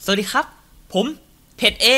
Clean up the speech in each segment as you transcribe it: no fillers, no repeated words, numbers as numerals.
สวัสดีครับผมเพชรเอง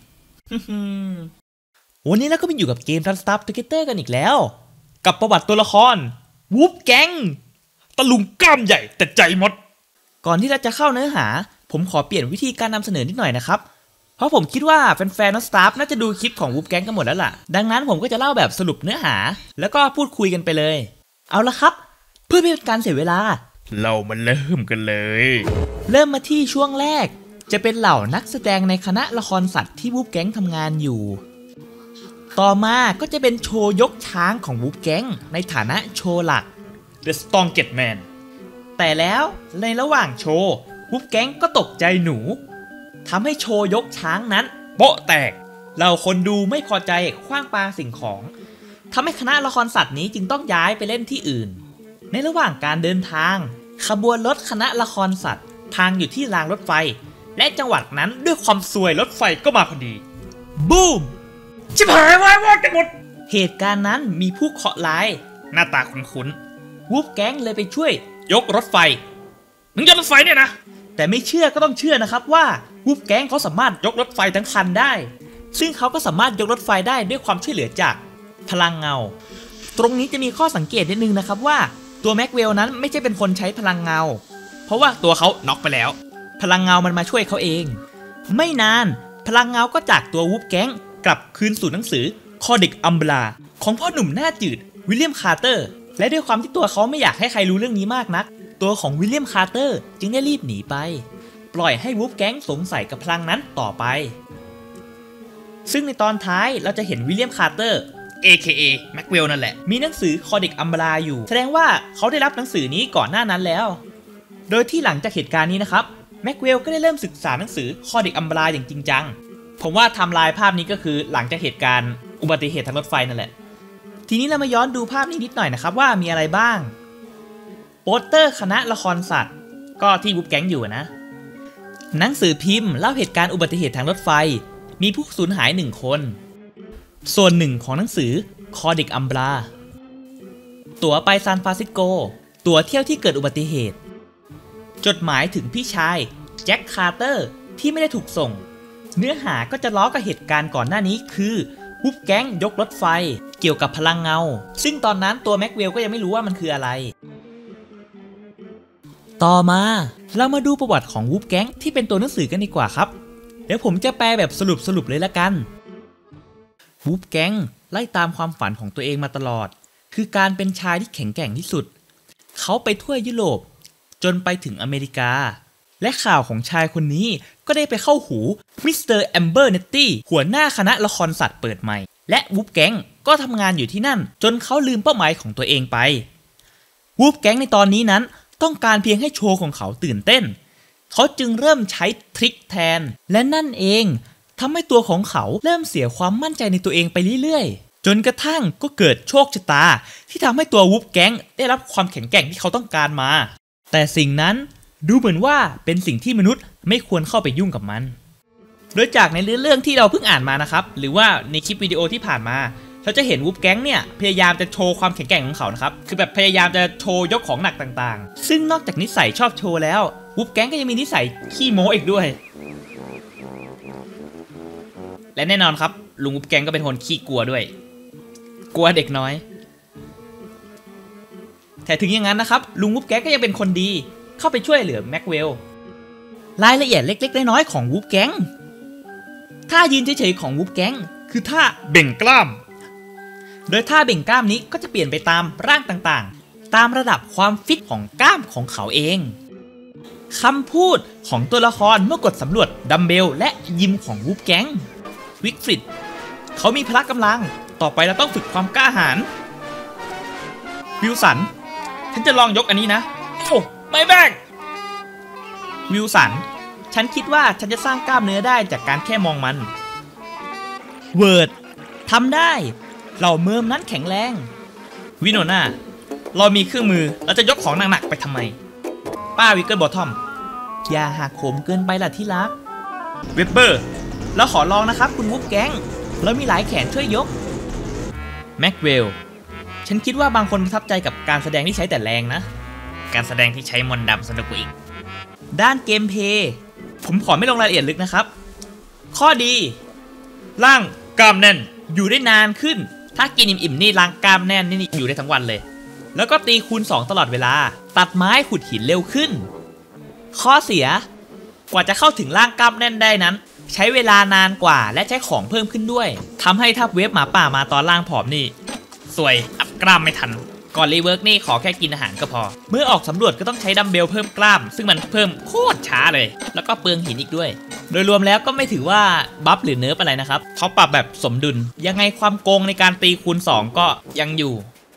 วันนี้เราก็มาอยู่กับเกม Star Together กันอีกแล้วกับประวัติตัวละครวูฟแก๊งตะลุงกล้ามใหญ่แต่ใจมดก่อนที่เราจะเข้าเนื้อหาผมขอเปลี่ยนวิธีการนำเสนอนิดหน่อยนะครับเพราะผมคิดว่าแฟนๆ Star น่าจะดูคลิปของวูฟแก๊งกันหมดแล้วล่ะดังนั้นผมก็จะเล่าแบบสรุปเนื้อหาแล้วก็พูดคุยกันไปเลยเอาละครับเพื่อไม่เป็นการเสียเวลาเรามาเริ่มกันเลยเริ่มมาที่ช่วงแรกจะเป็นเหล่านักแสดงในคณะละครสัตว์ที่วูฟแก๊งทำงานอยู่ต่อมาก็จะเป็นโชว์ยกช้างของวูฟแก๊งในฐานะโชว์หลัก The Strongest Man แต่แล้วในระหว่างโชว์วูฟแก๊งก็ตกใจหนูทำให้โชว์ยกช้างนั้นโป๊ะแตกเราคนดูไม่พอใจขว้างปาสิ่งของทำให้คณะละครสัตว์นี้จึงต้องย้ายไปเล่นที่อื่นในระหว่างการเดินทางขบวนรถคณะละครสัตว์ทางอยู่ที่รางรถไฟและจังหวะนั้นด้วยความซวยรถไฟก็มาพอดีบูมชิบหายวายวอดกันหมดเหตุการณ์นั้นมีผู้เคราะห์ร้ายหน้าตาคุ้นๆวูฟแก๊งเลยไปช่วยยกรถไฟมึงยกรถไฟเนี่ยนะแต่ไม่เชื่อก็ต้องเชื่อนะครับว่าวูฟแก๊งเขาสามารถยกรถไฟทั้งคันได้ซึ่งเขาก็สามารถยกรถไฟได้ด้วยความช่วยเหลือจากพลังเงาตรงนี้จะมีข้อสังเกตนิดนึงนะครับว่าตัวแม็กเวลนั้นไม่ใช่เป็นคนใช้พลังเงาเพราะว่าตัวเขาน็อกไปแล้วพลังเงามันมาช่วยเขาเองไม่นานพลังเงาก็จากตัววูฟแก๊งกลับคืนสู่หนังสือคอดิกอัมบราของพ่อหนุ่มหน้าจืดวิลเลียมคาร์เตอร์และด้วยความที่ตัวเขาไม่อยากให้ใครรู้เรื่องนี้มากนักตัวของวิลเลียมคาร์เตอร์จึงได้รีบหนีไปปล่อยให้วูฟแก๊งสงสัยกับพลังนั้นต่อไปซึ่งในตอนท้ายเราจะเห็นวิลเลียมคาร์เตอร์ AKA แม็กเวลนั่นแหละมีหนังสือคอดิกอัมบราอยู่แสดงว่าเขาได้รับหนังสือนี้ก่อนหน้านั้นแล้วโดยที่หลังจากเหตุการณ์นี้นะครับแม็กเวลก็ได้เริ่มศึกษาหนังสือคอดิกอัมบราอย่างจริงจังผมว่าไทม์ไลน์ภาพนี้ก็คือหลังจากเหตุการณ์อุบัติเหตุทางรถไฟนั่นแหละทีนี้เรามาย้อนดูภาพนี้นิดหน่อยนะครับว่ามีอะไรบ้างโปสเตอร์คณะละครสัตว์ก็ที่วูฟแก๊งอยู่นะหนังสือพิมพ์เล่าเหตุการณ์อุบัติเหตุทางรถไฟมีผู้สูญหาย1คนส่วนหนึ่งของหนังสือคอดิกอัมบราตั๋วไปซานฟรานซิสโกตั๋วเที่ยวที่เกิดอุบัติเหตุจดหมายถึงพี่ชายแจ็คคาร์เตอร์ที่ไม่ได้ถูกส่งเนื้อหาก็จะล้อกับเหตุการณ์ก่อนหน้านี้คือวูฟแก๊งยกรถไฟเกี่ยวกับพลังเงาซึ่งตอนนั้นตัวแม็กเวลก็ยังไม่รู้ว่ามันคืออะไรต่อมาเรามาดูประวัติของวูฟแก๊งที่เป็นตัวหนังสือกันดีกว่าครับเดี๋ยวผมจะแปลแบบสรุปเลยละกันวูฟแก๊งไล่ตามความฝันของตัวเองมาตลอดคือการเป็นชายที่แข็งแกร่งที่สุดเขาไปทั่วยุโรปจนไปถึงอเมริกาและข่าวของชายคนนี้ก็ได้ไปเข้าหูมิสเตอร์แอมเบอร์เนตตี้หัวหน้าคณะละครสัตว์เปิดใหม่และวูฟแก๊งก็ทำงานอยู่ที่นั่นจนเขาลืมเป้าหมายของตัวเองไปวูฟแก๊งในตอนนี้นั้นต้องการเพียงให้โชว์ของเขาตื่นเต้นเขาจึงเริ่มใช้ทริคแทนและนั่นเองทำให้ตัวของเขาเริ่มเสียความมั่นใจในตัวเองไปเรื่อยๆจนกระทั่งก็เกิดโชคชะตาที่ทำให้ตัววูฟแก๊งได้รับความแข็งแกร่งที่เขาต้องการมาแต่สิ่งนั้นดูเหมือนว่าเป็นสิ่งที่มนุษย์ไม่ควรเข้าไปยุ่งกับมันโดยจากในเรื่องที่เราเพิ่งอ่านมานะครับหรือว่าในคลิปวิดีโอที่ผ่านมาเราจะเห็นวูฟแก๊งเนี่ยพยายามจะโชว์ความแข็งแกร่งของเขานะครับคือแบบพยายามจะโชว์ยกของหนักต่างๆซึ่งนอกจากนิสัยชอบโชว์แล้ววูฟแก๊งก็ยังมีนิสัยขี้โม้อีกด้วยและแน่นอนครับลุงวูฟแก๊งก็เป็นคนขี้กลัวด้วยกลัวเด็กน้อยแต่ถึงอย่างนั้นนะครับลุงวูฟแก๊งก็ยังเป็นคนดีเข้าไปช่วยเหลือแม็กเวลรายละเอียดเล็กๆน้อยๆของวูฟแก๊งท่ายืนเฉยๆของวูฟแก๊งคือท่าเบ่งกล้ามโดยท่าเบ่งกล้ามนี้ก็จะเปลี่ยนไปตามร่างต่างๆตามระดับความฟิตของกล้ามของเขาเองคำพูดของตัวละครเมื่อกดสำรวจดัมเบลและยิมของวูฟแก๊งวิกฟริดเขามีพละกำลังต่อไปเราต้องฝึกความกล้าหาญวิลสันฉันจะลองยกอันนี้นะโอ้ไม่แบกวิลสันฉันคิดว่าฉันจะสร้างกล้ามเนื้อได้จากการแค่มองมันเวิร์ดทำได้เหล่าเมิร์มนั้นแข็งแรงวิโนนาเรามีเครื่องมือเราจะยกของหนักๆไปทำไมป้าวิกเกิลบอททอมอย่าหักโหมเกินไปล่ะที่รักเวบเบอร์เราขอลองนะครับคุณวูฟแก๊งเรามีหลายแขนช่วยยกแม็กเวลฉันคิดว่าบางคนประทับใจกับการแสดงที่ใช้แต่แรงนะการแสดงที่ใช้มนต์ดำสนุกกว่าอีกด้านเกมเพลย์ผมขอไม่ลงรายละเอียดลึกนะครับ ข้อดีร่างกล้ามแน่นอยู่ได้นานขึ้น ถ้ากินอิ่มๆนี่ร่างกล้ามแน่นนี่อยู่ได้ทั้งวันเลย แล้วก็ตีคูณ 2 ตลอดเวลา ตัดไม้ขุดหินเร็วขึ้น ข้อเสีย กว่าจะเข้าถึงร่างกล้ามแน่นได้นั้น ใช้เวลานานกว่าและใช้ของเพิ่มขึ้นด้วยทำให้ถ้าเวฟหมาป่ามาตอนร่างผอมนี่สวยอัพกล้ามไม่ทันก่อนรีเวิร์กนี่ขอแค่กินอาหารก็พอ เมื่อออกสำรวจก็ต้องใช้ดัมเบลเพิ่มกล้าม ซึ่งมันเพิ่มโคตรช้าเลย แล้วก็เปลืองหินอีกด้วย โดยรวมแล้วก็ไม่ถือว่าบัฟหรือเนิร์ฟอะไรนะครับเขาปรับแบบสมดุล ยังไงความโกงในการตีคูณ 2 ก็ยังอยู่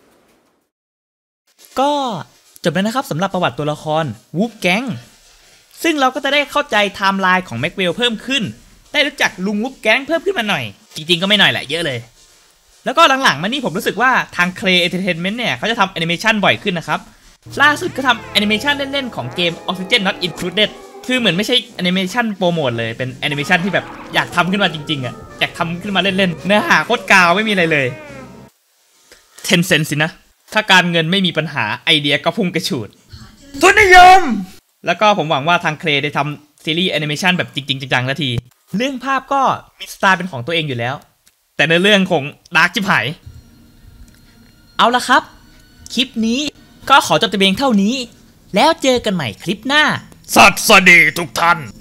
ก็จบแล้วนะครับสำหรับประวัติตัวละครวูฟแก๊งซึ่งเราก็จะได้เข้าใจไทม์ไลน์ของแม็กเวลเพิ่มขึ้น ได้รู้จักลุงวูฟแก๊งเพิ่มขึ้นมาหน่อย จริงๆก็ไม่หน่อยแหละเยอะเลย แล้วก็หลังๆมานี่ผมรู้สึกว่าทาง Clay Entertainment เนี่ยเขาจะทำแอนิเมชันบ่อยขึ้นนะครับ ล่าสุดก็ทำแอนิเมชันเล่นๆของเกม Oxygen Not Included คือเหมือนไม่ใช่แอนิเมชันโปรโมทเลยเป็นแอนิเมชันที่แบบอยากทำขึ้นมาจริงๆอ่ะอยากทำขึ้นมาเล่นๆเนื้อหาโคตรกาวไม่มีอะไรเลย Tencent สินะถ้าการเงินไม่มีปัญหาไอเดียก็พุ่งกระฉูดทุนนิยมแล้วก็ผมหวังว่าทาง Clay ได้ทำซีรีส์แอนิเมชันแบบจริงๆจังๆนาทีเรื่องภาพก็มีสไตล์เป็นของตัวเองอยู่แล้วแต่ในเรื่องของดาร์กชิบหายเอาละครับคลิปนี้ก็ขอจบแต่เพียงเท่านี้แล้วเจอกันใหม่คลิปหน้าสวัสดีทุกท่าน